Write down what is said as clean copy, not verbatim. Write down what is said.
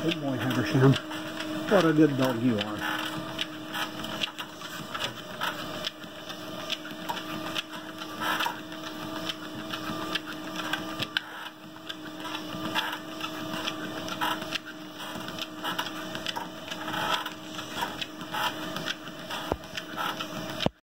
Good boy, Habersham. What a good dog you are.